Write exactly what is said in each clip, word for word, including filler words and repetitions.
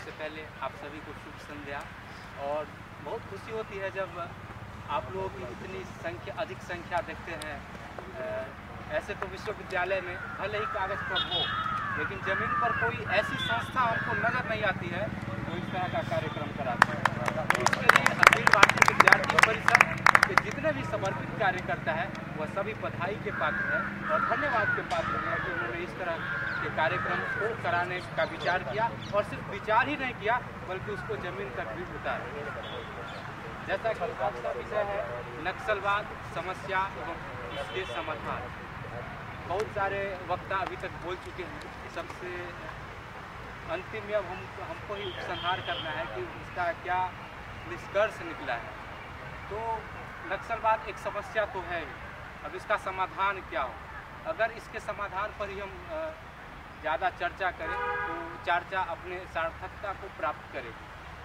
सबसे पहले आप सभी को शुभ संध्या। और बहुत खुशी होती है जब आप लोगों की इतनी संख्या अधिक संख्या देखते हैं। ऐसे तो विश्वविद्यालय में भले ही कागज़ पर हो, लेकिन ज़मीन पर कोई ऐसी संस्था हमको नज़र नहीं आती है जो इस तरह का कार्यक्रम कराती है। तो इसके लिए अखिल भारतीय विद्यार्थी परिषद के जितने भी समर्पित कार्यकर्ता है वह सभी बधाई के पात्र हैं और धन्यवाद के पात्र हैं कि उन्होंने इस तरह के कार्यक्रम को कराने का विचार किया और सिर्फ विचार ही नहीं किया बल्कि उसको ज़मीन तक भी उतारा। जैसा कि आज का विषय है नक्सलवाद, समस्या एवं इसके समाधान। बहुत सारे वक्ता अभी तक बोल चुके हैं। सबसे अंतिम में अब हम हमको ही उपसंहार करना है कि इसका क्या निष्कर्ष निकला है। तो नक्सलवाद एक समस्या तो है, अब इसका समाधान क्या हो। अगर इसके समाधान पर ही हम ज़्यादा चर्चा करें तो चर्चा अपने सार्थकता को प्राप्त करेगी।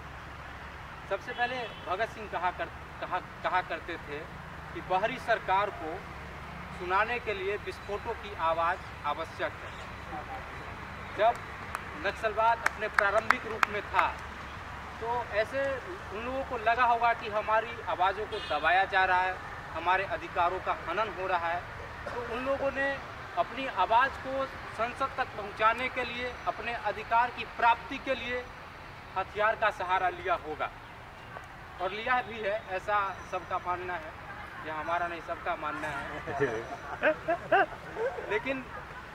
सबसे पहले भगत सिंह कहा कर कहा कहा करते थे कि बाहरी सरकार को सुनाने के लिए विस्फोटों की आवाज़ आवश्यक है। जब नक्सलवाद अपने प्रारंभिक रूप में था तो ऐसे उन लोगों को लगा होगा कि हमारी आवाज़ों को दबाया जा रहा है, हमारे अधिकारों का हनन हो रहा है। तो उन लोगों ने अपनी आवाज़ को संसद तक पहुंचाने के लिए, अपने अधिकार की प्राप्ति के लिए हथियार का सहारा लिया होगा और लिया भी है, ऐसा सबका मानना है। यह हमारा नहीं, सबका मानना है। लेकिन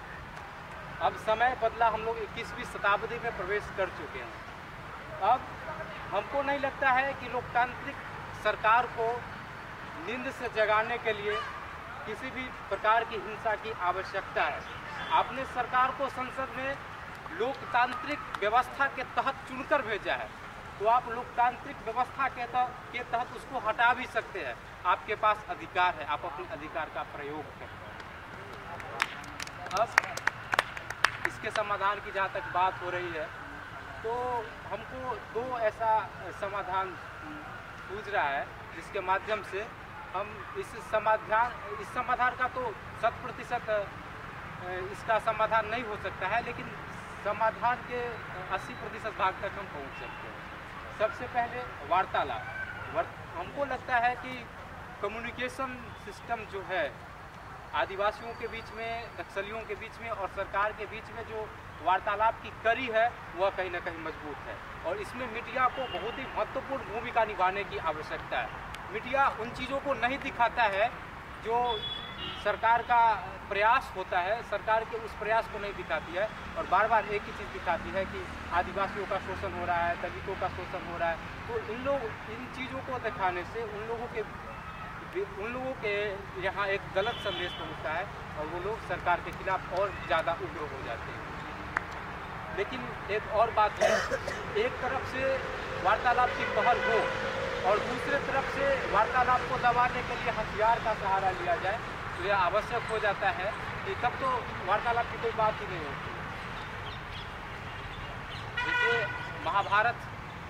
अब समय बदला, हम लोग इक्कीसवीं शताब्दी में प्रवेश कर चुके हैं। अब हमको नहीं लगता है कि लोकतांत्रिक सरकार को नींद से जगाने के लिए किसी भी प्रकार की हिंसा की आवश्यकता है। आपने सरकार को संसद में लोकतांत्रिक व्यवस्था के तहत चुनकर भेजा है, तो आप लोकतांत्रिक व्यवस्था के तहत के तहत उसको हटा भी सकते हैं। आपके पास अधिकार है, आप अपने अधिकार का प्रयोग करें। अब इसके समाधान की जहाँ तक बात हो रही है तो हमको दो ऐसा समाधान सूझ रहा है जिसके माध्यम से हम इस समाधान इस समाधान का तो शत प्रतिशत इसका समाधान नहीं हो सकता है, लेकिन समाधान के अस्सी प्रतिशत भाग तक हम पहुँच सकते हैं। सबसे पहले वार्तालाप। हमको लगता है कि कम्युनिकेशन सिस्टम जो है आदिवासियों के बीच में, नक्सलियों के बीच में और सरकार के बीच में जो वार्तालाप की कड़ी है वह कहीं ना कहीं मजबूत है और इसमें मीडिया को बहुत ही महत्वपूर्ण भूमिका निभाने की आवश्यकता है। मीडिया उन चीज़ों को नहीं दिखाता है जो सरकार का प्रयास होता है, सरकार के उस प्रयास को नहीं दिखाती है और बार बार एक ही चीज़ दिखाती है कि आदिवासियों का शोषण हो रहा है, दलितों का शोषण हो रहा है। तो इन लोग इन चीज़ों को दिखाने से उन लोगों के उन लोगों के यहाँ एक गलत संदेश पहुँचता है और वो लोग सरकार के खिलाफ और ज़्यादा उग्र हो जाते हैं। लेकिन एक और बात है, एक तरफ से वार्तालाप की पहल हो और दूसरे तरफ से वार्तालाप को दबाने के लिए हथियार का सहारा लिया जाए तो यह आवश्यक हो जाता है कि तब तो वार्तालाप की कोई बात ही नहीं होती। देखिए महाभारत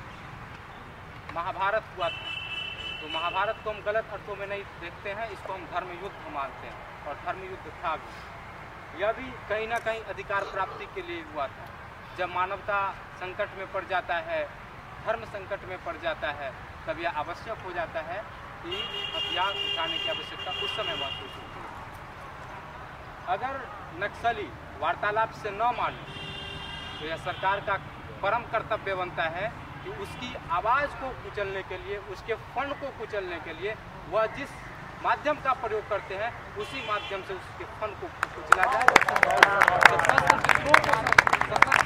महाभारत हुआ था, तो महाभारत को हम गलत अर्थों में नहीं देखते हैं, इसको हम धर्म युद्ध मानते हैं और धर्म युद्ध था भी। यह भी कहीं ना कहीं अधिकार प्राप्ति के लिए हुआ था। जब मानवता संकट में पड़ जाता है, धर्म संकट में पड़ जाता है, तब यह आवश्यक हो जाता है कि हथियार उठाने की आवश्यकता उस समय महसूस होती है। अगर नक्सली वार्तालाप से न माने तो यह सरकार का परम कर्तव्य बनता है कि उसकी आवाज़ को कुचलने के लिए, उसके फंड को कुचलने के लिए वह जिस माध्यम का प्रयोग करते हैं उसी माध्यम से उसके फंड को कुचला जाए।